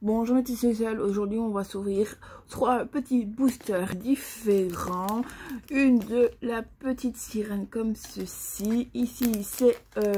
Bonjour mes petits Cécile, aujourd'hui on va s'ouvrir 3 petits boosters différents. Une de la petite sirène comme ceci. Ici c'est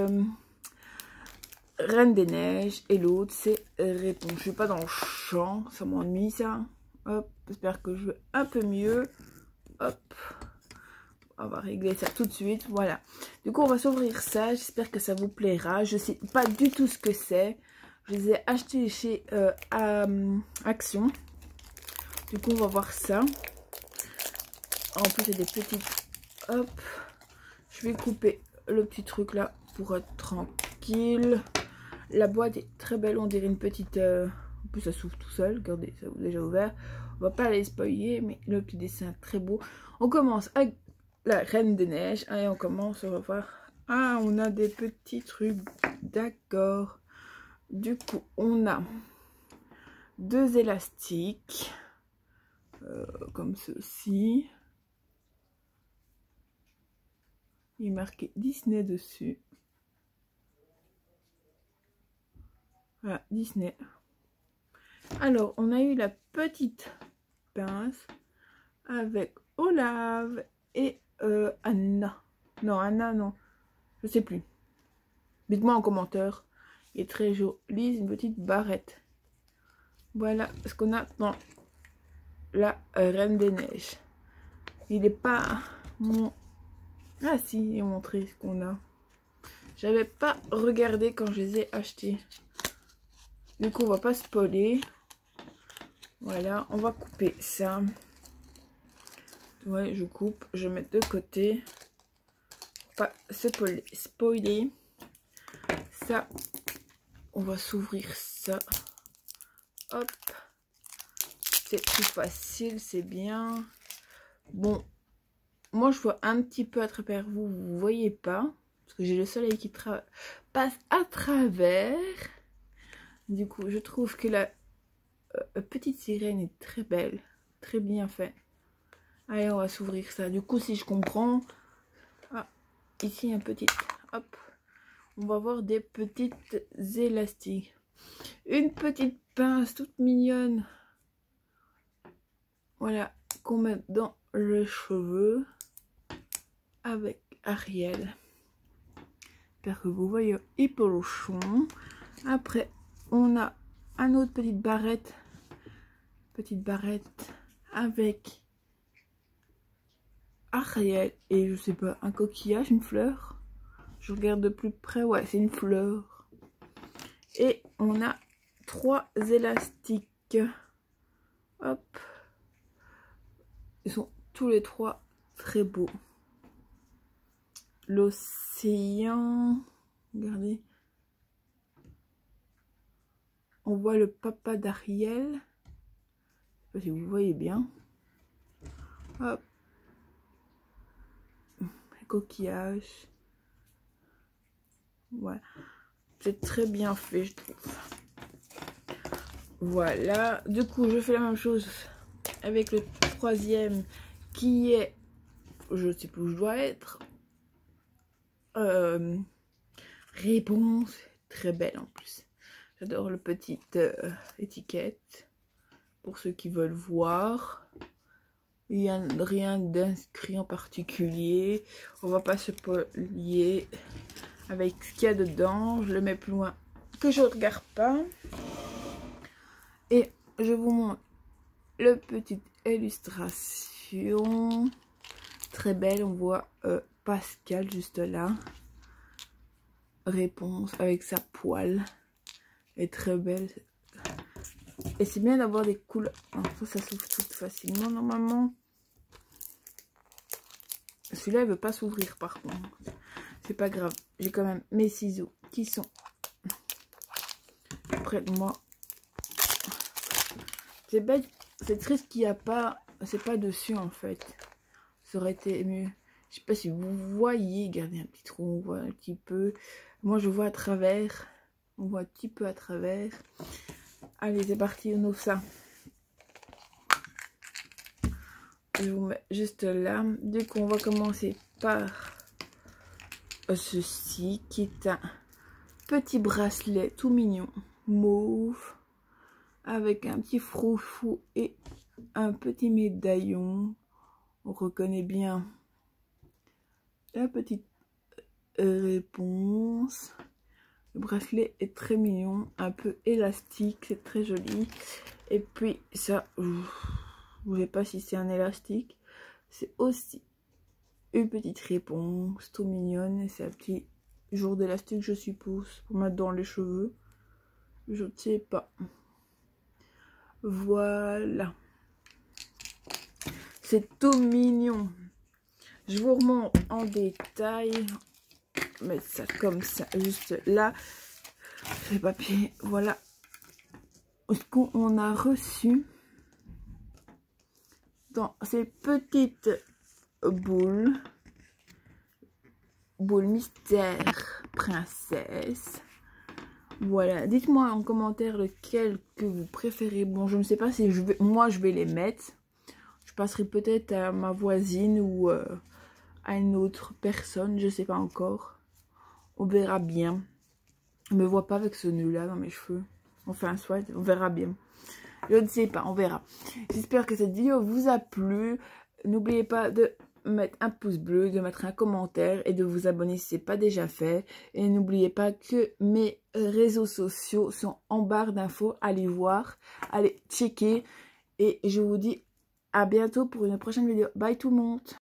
Reine des Neiges et l'autre c'est Réponse. Je suis pas dans le champ, ça m'ennuie ça. Hop, j'espère que je vais un peu mieux. Hop, on va régler ça tout de suite, voilà. Du coup on va s'ouvrir ça, j'espère que ça vous plaira. Je sais pas du tout ce que c'est. Je les ai achetés chez Action. Du coup, on va voir ça. En plus, il y a des petites... Hop. Je vais couper le petit truc là pour être tranquille. La boîte est très belle. On dirait une petite... En plus, ça s'ouvre tout seul. Regardez, ça vous déjà ouvert. On va pas les spoiler, mais le petit dessin est très beau. On commence avec la Reine des Neiges. Allez, on commence. On va voir. Ah, on a des petits trucs. D'accord. Du coup, on a 2 élastiques, comme ceci. Il est marqué Disney dessus. Voilà, Disney. Alors, on a eu la petite pince avec Olaf et Anna. Non, Anna, non. Je sais plus. Dites-moi en commentaire. Il est très joli, une petite barrette. Voilà ce qu'on a dans la Reine des Neiges. Il n'est pas mon... Ah si, il est montré ce qu'on a. J'avais pas regardé quand je les ai achetés. Du coup, on va pas spoiler. Voilà, on va couper ça. Ouais, je coupe, je mets de côté. Pas spoiler. Ça, on va s'ouvrir ça. Hop. C'est plus facile, c'est bien. Bon, moi je vois un petit peu à travers vous, vous voyez pas. Parce que j'ai le soleil qui passe à travers. Du coup, je trouve que la petite sirène est très belle. Très bien fait. Allez, on va s'ouvrir ça. Du coup, si je comprends... Ah, ici un petit... Hop. On va voir des petites élastiques. Une petite pince toute mignonne. Voilà, qu'on met dans le cheveu. Avec Ariel. J'espère que vous voyez Hippolochon. Après, on a un autre petite barrette. Petite barrette avec Ariel et je sais pas, un coquillage, une fleur. Je regarde de plus près, ouais, c'est une fleur. Et on a 3 élastiques. Hop. Ils sont tous les 3 très beaux. L'océan. Regardez. On voit le papa d'Ariel. Je sais pas si vous voyez bien. Hop. Coquillage. Voilà. C'est très bien fait, je trouve. Voilà. Du coup, je fais la même chose avec le 3e qui est... Je sais plus où je dois être. Réponse. Très belle en plus. J'adore le petite étiquette. Pour ceux qui veulent voir. Il n'y a rien d'inscrit en particulier. On va pas se polier avec ce qu'il y a dedans. Je le mets plus loin que je regarde pas. Et je vous montre le petite illustration. Très belle. On voit Pascal juste là. Réponse avec sa poêle. Elle est très belle. Et c'est bien d'avoir des couleurs. Ça s'ouvre tout facilement normalement. Celui-là, il veut pas s'ouvrir par contre. C'est pas grave. J'ai quand même mes ciseaux qui sont près de moi. C'est bête. C'est triste qu'il n'y a pas... C'est pas dessus en fait. Ça aurait été mieux. Je sais pas si vous voyez. Regardez un petit trou. On voit un petit peu. Moi, je vois à travers. On voit un petit peu à travers. Allez, c'est parti. On ouvre ça. Je vous mets juste là. Du coup, on va commencer par ceci qui est un petit bracelet tout mignon, mauve. avec un petit froufrou et un petit médaillon. On reconnaît bien la petite réponse. Le bracelet est très mignon, un peu élastique, c'est très joli. Et puis ça, je ne sais pas si c'est un élastique, c'est aussi une petite réponse, tout mignonne. Et c'est un petit jour d'élastique, je suppose, pour mettre dans les cheveux. Je ne sais pas. Voilà. C'est tout mignon. Je vous remonte en détail. Mettre ça comme ça, juste là. Les papiers, voilà ce qu'on a reçu dans ces petites boules mystère princesse. Voilà, dites-moi en commentaire lequel que vous préférez. Bon, je ne sais pas si moi je vais les mettre. Je passerai peut-être à ma voisine ou à une autre personne, je sais pas encore. On verra bien. Je me vois pas avec ce nœud là dans mes cheveux. Enfin, soit, on verra bien. Je ne sais pas, on verra. J'espère que cette vidéo vous a plu. N'oubliez pas de mettre un pouce bleu, de mettre un commentaire et de vous abonner si ce n'est pas déjà fait. Et n'oubliez pas que mes réseaux sociaux sont en barre d'infos. Allez voir, allez checker. Et je vous dis à bientôt pour une prochaine vidéo. Bye tout le monde.